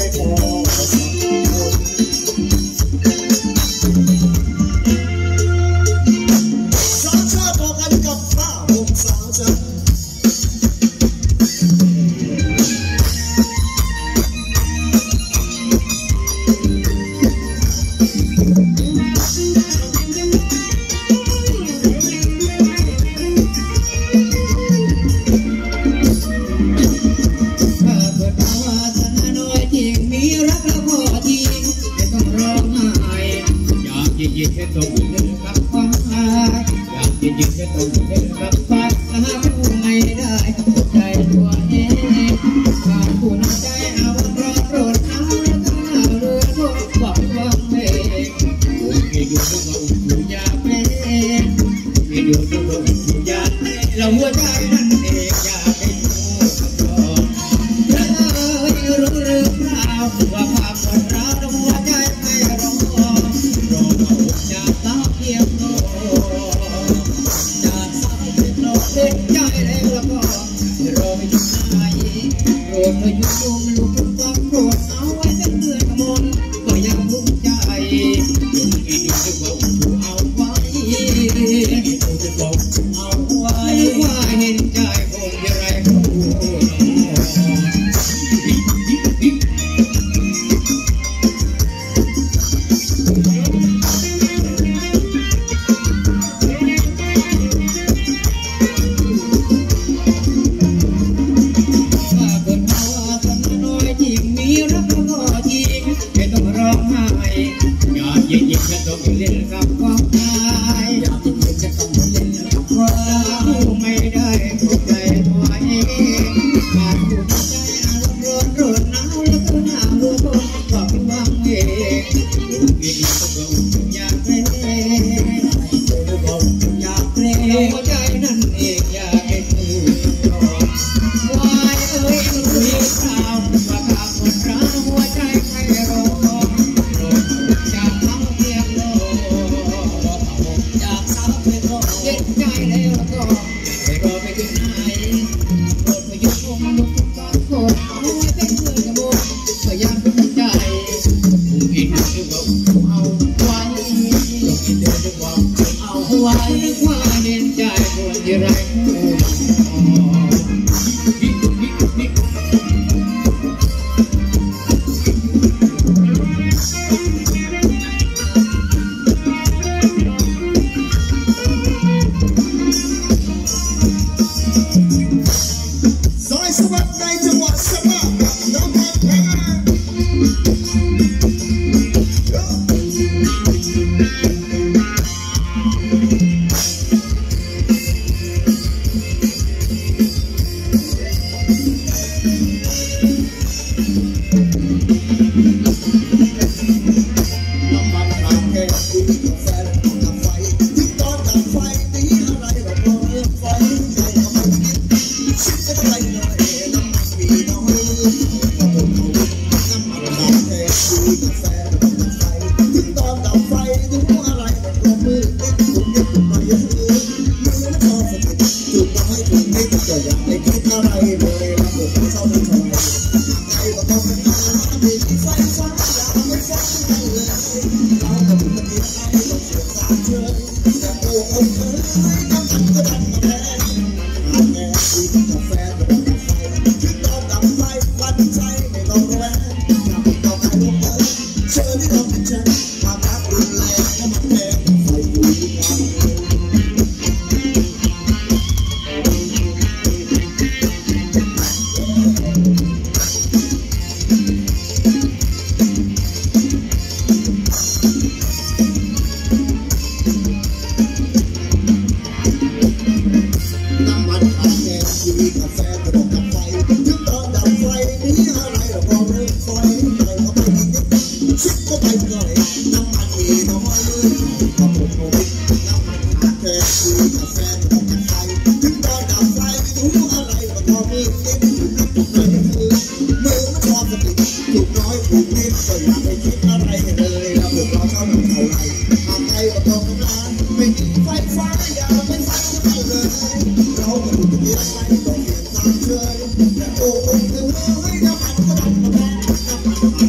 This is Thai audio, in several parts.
We'll be right back.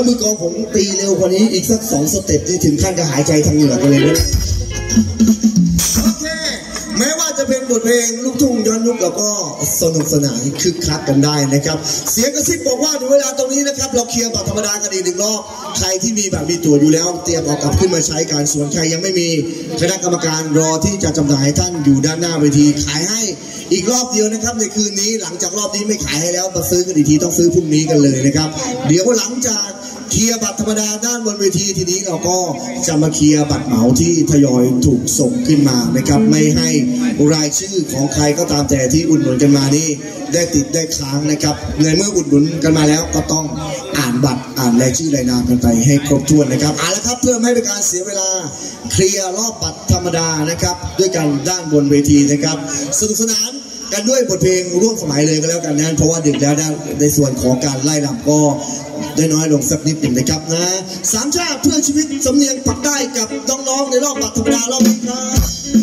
ามือกองผมตีเร็วกว่านี้อีกสัก2 สเต็ปนี่ถึงขั้นกระหายใจทางเหงื่อกันเลยนะโอเคแม้ว่าจะเป็นบทเพลงลูกทุ่งย้อนยุคแล้วก็สนุกสนานคึกคักกันได้นะครับเสียงกระซิบบอกว่าถึงเวลาตรงนี้นะครับเราเคลียร์แบบธรรมดากันอีก1 รอบใครที่มีแบบมีตั๋วอยู่แล้วเตรียมเอากลับขึ้นมาใช้การส่วนใครยังไม่มีคณะกรรมการรอที่จะจำหน่ายให้ท่านอยู่ด้านหน้าเวทีขายให้อีกรอบเดียวนะครับในคืนนี้หลังจากรอบนี้ไม่ขายให้แล้วมาซื้อกันอีกทีต้องซื้อพรุ่งนี้กันเลยนะครับเดี๋ยวหลังจากเคลียร์บัตรธรรมดาด้านบนเวทีทีนี้เราก็จะมาเคลียร์บัตรเหมาที่ทยอยถูกส่งขึ้นมานะครับไม่ให้รายชื่อของใครก็ตามแต่ที่อุดหนุนกันมานี่ได้ติดได้ค้างนะครับในเมื่ออุดหนุนกันมาแล้วก็ต้องอ่านบัตรอ่านรายชื่อรายนามกันไปให้ครบถ้วนนะครับเอาละครับเพื่อไม่ให้เป็นการเสียเวลาเคลียร์รอบบัตรธรรมดานะครับด้วยกันด้านบนเวทีนะครับสนุกสนานกันด้วยบทเพลงร่วมสมัยเลยก็แล้วกันนะเพราะว่าดึกแล้วในส่วนของการไล่ลำก็ได้น้อยลงสักนิดหนึ่งนะครับนะ3 ชาติเพื่อชีวิตสำเนียงปักได้กับน้องๆในรอบบัตรธรรมดารอบนี้ครับ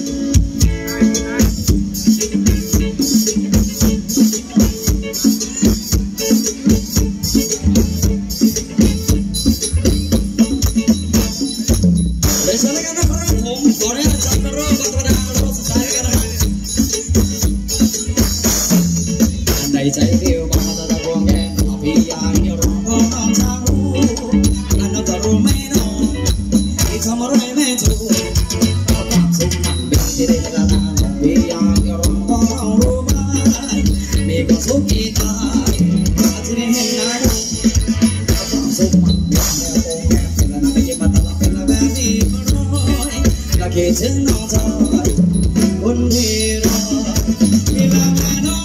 ใจเดียวมาตะตะบวงแกพี่ยาเดียวรอพอน้องชาวอันนั้นจะรู้ไม่น้องที่ทำอะไรไม่ถูกความสุขมันเป็นที่ได้กระทำพี่ยาเดียวรอพอน้องรู้ไหมมีความสุขที่ตายที่ได้เห็นหน้าความสุขมันเป็นแนวโค้งแกเป็นละนาไม่ยิ้มมาตลอดเป็นละแบบนี้มาร้อยและคิดถึงน้องเธอคนที่รอที่ละแม่น้อง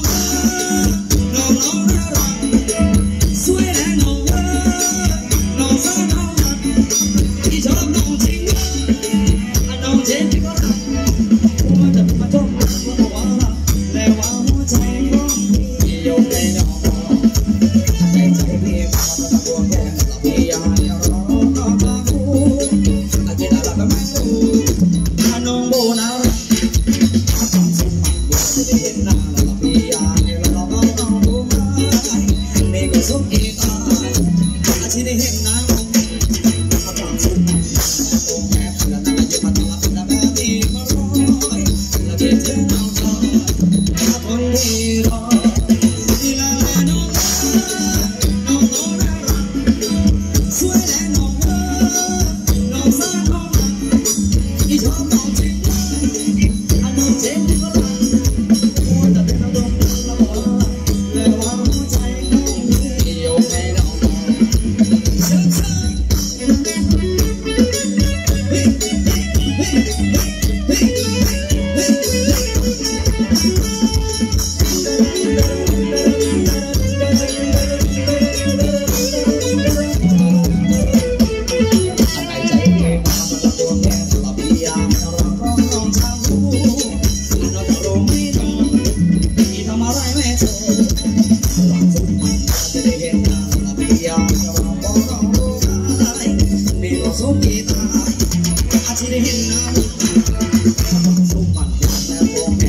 ที่ได้เห็นน้ำสุขมันเป็นแนวโค้ง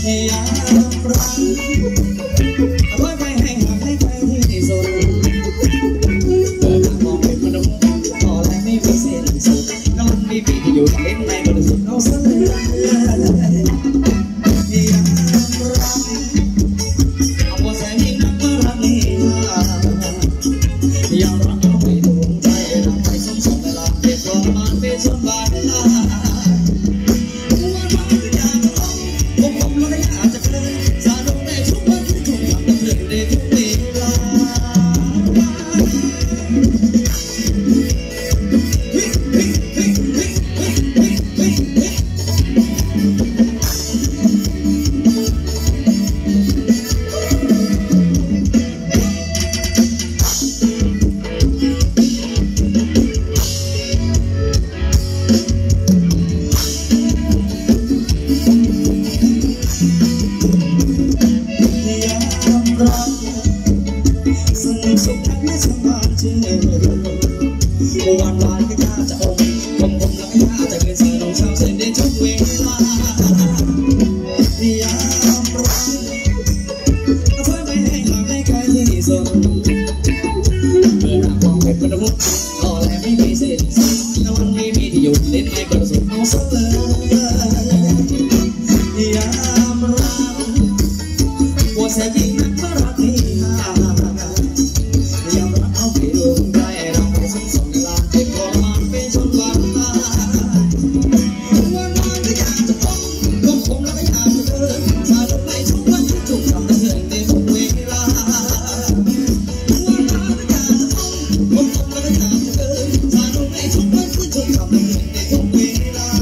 ยามรักร้อยไปให้ห่างให้ไกลที่สุดเดินทางมองเป็นมนุษย์ต่อแรงไม่มีสิ้นสุดนอนมีปีที่อยู่กับเล่นในบริสุทธิ์เอาซะเลยยามรักเอาพอแสนยิ่งนักเมื่อรักนี้ยามรักเอาไปดวงใจนำไปสมสมเวลาเปลี่ยนตัวมาเป็นส่วนบาดลาวันวานก็กล้าจะอมผมแล้วก็กล้าจะเกินเสือลงเช้าเส้นได้ทุกเวลายามรักเอาเธอไปให้ห่างให้ไกลที่สุดเมื่อหน้ามองเป็นมนุษย์ต่อแลไม่มีเส้นสุดนอนไม่มีที่อยู่เล่นไม่กระสุนเอาซะเลยยามรักปวดแสบยิ่งนักก็รักนี้ยามรักเอาไปดวงใจเราไปสมสมเวลาเก็บของมาเป็นชนวันตาวันวานก็อยากจะพบก็คงแล้วไม่อยากจะเดินสายลมในทุกวันที่ถูกทำให้เหินในทุกเวลาวันวานก็อยากจะพบก็คงแล้วไม่อยากจะเดินสายลมในทุกวันที่ถูกทำให้เหินในทุกเวลา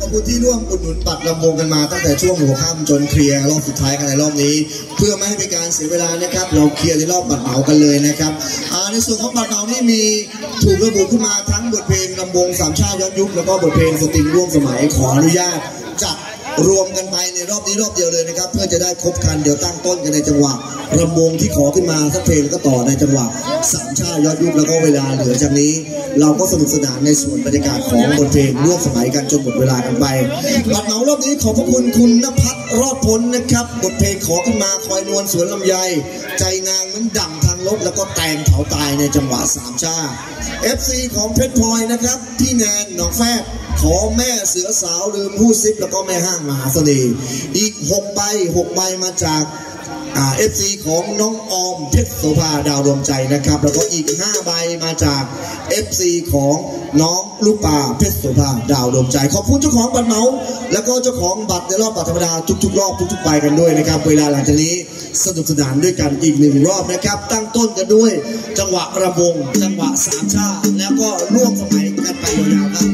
คุณที่ร่วมอุดหนุนบัตรลำวงกันมาตั้งแต่ช่วงหัวค่ำจนเคลียร์รอบสุดท้ายกันในรอบนี้เพื่อไม่ให้เป็นการเสียเวลานะครับเราเคลียร์ในรอบบัตรเหมากันเลยนะครับในส่วนของบัตรเหมานี่มีถูกระบุขึ้นมาทั้งบทเพลงลำวงสามชาติย้อนยุคแล้วก็บทเพลงสตริงร่วมสมัยขออนุญาตจัดรวมกันไปในรอบนี้รอบเดียวเลยนะครับเพื่อจะได้ครบคันเดี๋ยวตั้งต้นกันในจังหวะรำวงที่ขอขึ้นมาสักเพลงแล้วก็ต่อในจังหวะสามชาติย้อนยุคแล้วก็เวลาเหลือจากนี้เราก็สนุกสนานในส่วนบรรยากาศของบทเพลงร่วมสมัยกันจนหมดเวลากันไปบัตรเหมารอบนี้ขอบพระคุณคุณณภัทรรอดพ้นนะครับบทเพลงขอขึ้นมาคอยนวลสวนลำไยใจนางนั้นดั่งทางลบแล้วก็แตงเผาตายในจังหวะสามชาติ FC ของเพชรพลอยนะครับพี่แนนหนองแฟบขอแม่เสือสาวลืมผู้ซิปแล้วก็แม่ห้างมหาเสน่ห์อีก6 ใบมาจากFC ของน้องออมเพชรโสภาดาวดวงใจนะครับแล้วก็อีก5 ใบมาจาก FC ของน้องลูกป่าเพชรโสภาดาวดวงใจขอบคุณเจ้าของบัตรเหมาแล้วก็เจ้าของบัตรในรอบบัตรธรรมดาทุกๆรอบทุกๆใบกันด้วยนะครับเวลาหลังจากนี้สนุกสนานด้วยกันอีก1 รอบนะครับตั้งต้นกันด้วยจังหวะระวงจังหวะสามชาติแล้วก็ร่วมสมัยกันไปยาวๆครับ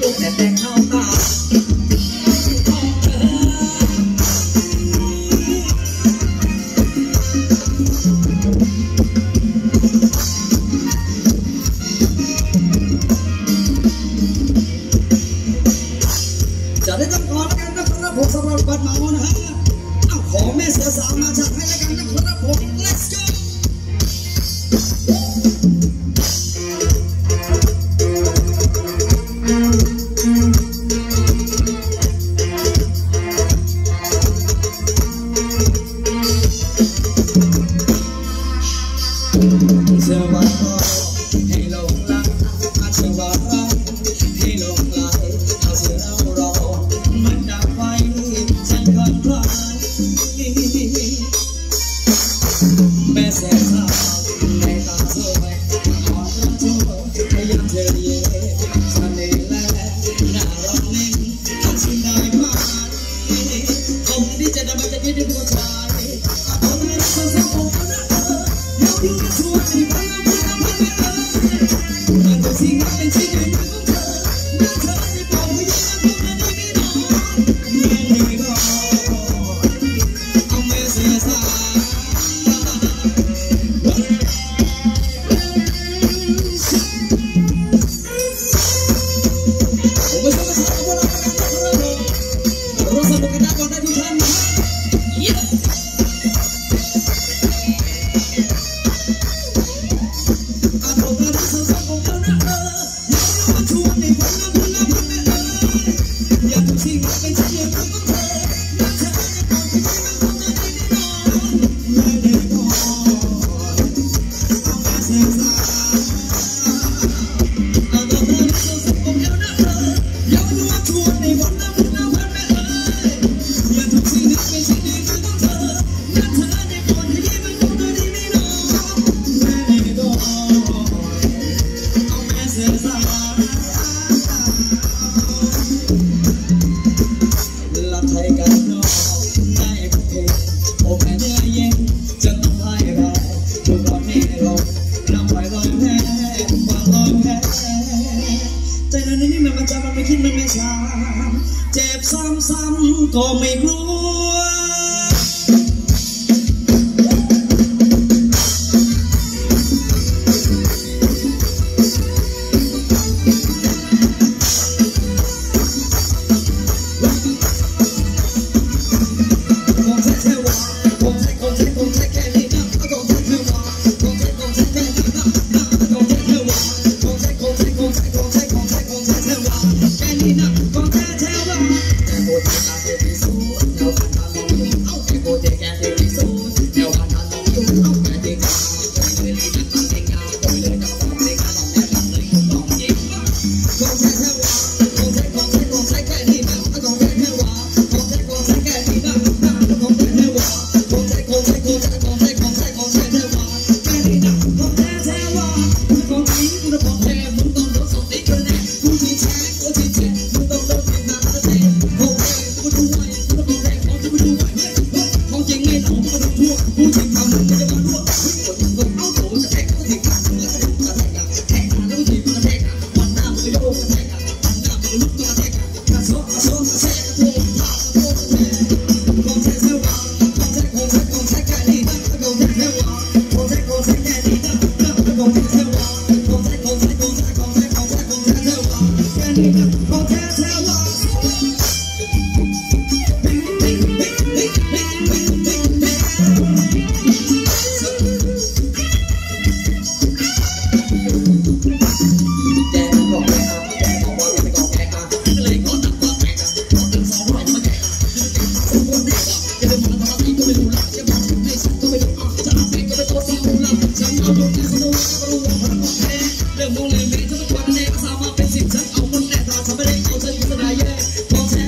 กแต่แต่เข้าตาจะได้ต้องขอแล้วกันนะครับผมสำหรับบัตรเหมานะฮะเอาขอแม่เสือสาวมาจากให้แล้วกันนะครับผม let's go เชื่อว่าให้ลงรักเชื่อว่ารักให้ลงไหลเอาเชื่อเรารอมันดับไฟฉันก่อนใครแม่แสนสาวในตาสวยอ่อนรักเธอพยายามเธอเย่ฉันนี่แหละน่ารักนิ่งทำสิ่งได้ไหมผมนี่จะได้มาจะยืนผู้ชายผมไม่รักเธอสักคนนะอยู่กับชัวร์ที่พังพังพังมันก็สิ่งเป็นสิ่งหนึ่งของเธอเมื่อเธอได้บอกว่ายังคงจะดีไม่นอนเอาไม่เสียสายผมไม่ชอบภาษาของเราเราสนุกกันได้ก่อนได้ทุกท่านเจ็บซ้ำๆก็ไม่กลัวเรื่องมองเลยไม่ทุกวันแน่สามารถเป็นสิ่งฉันเอาคนแน่ตาทำไม่ได้เอาฉันอยู่สลายแย่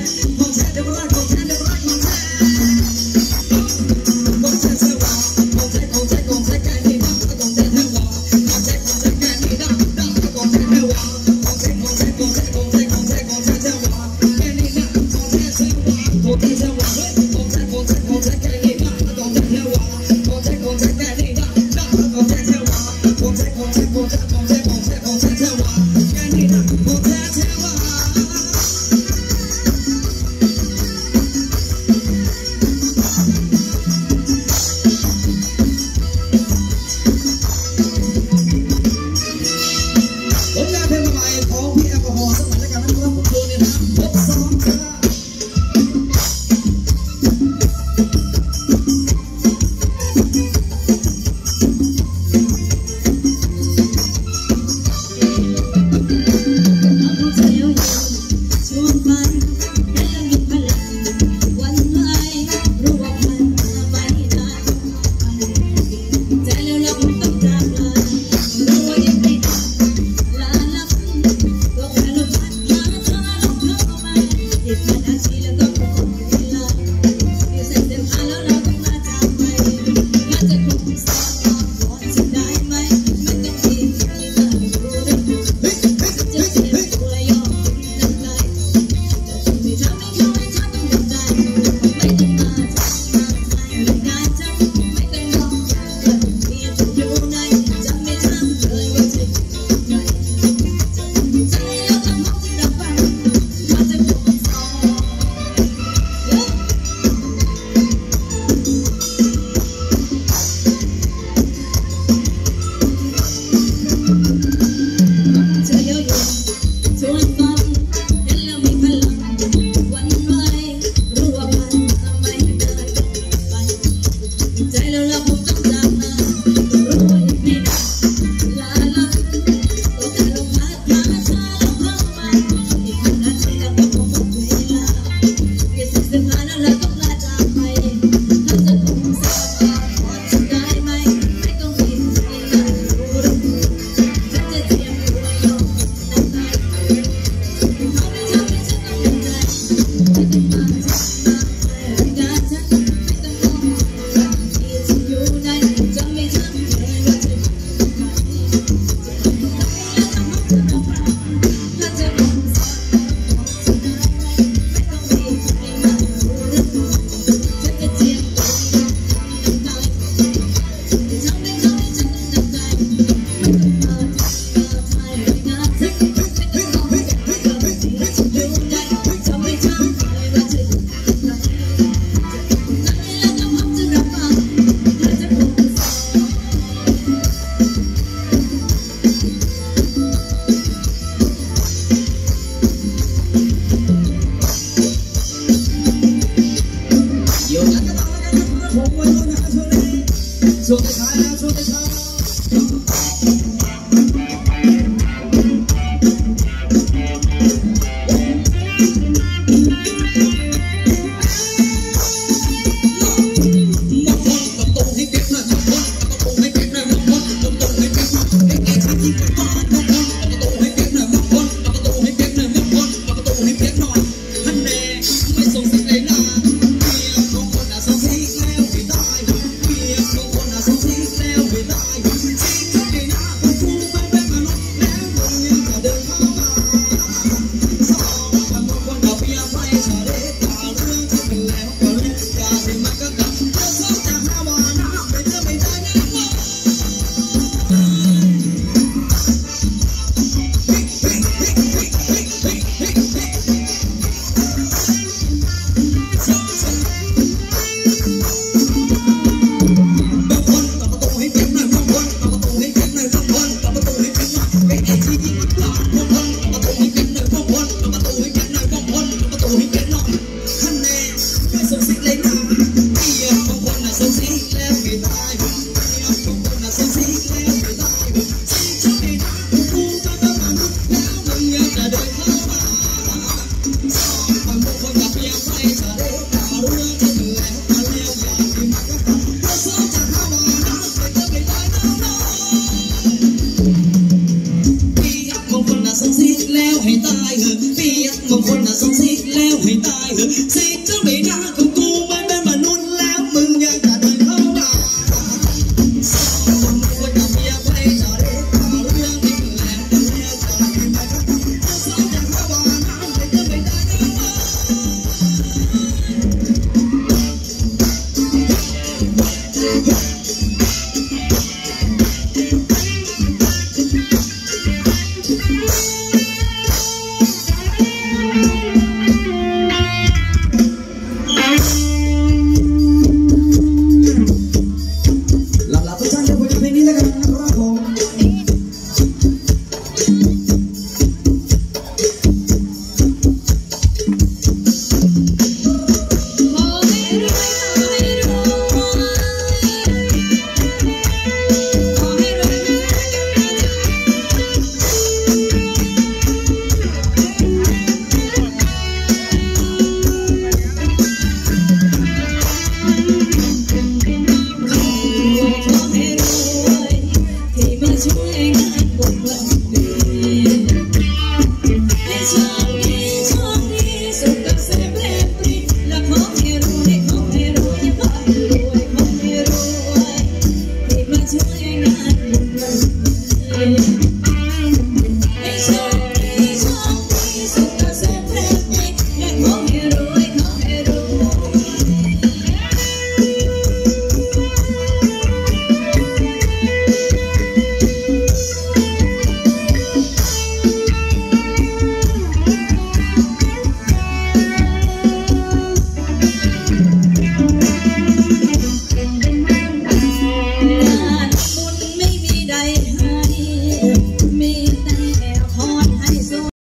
ช่วงท้ายแล้วช่วงท้ายแล้วให้ตายเถอะเปียกบางคนน่ะสงสิแล้วให้ตายเถอะ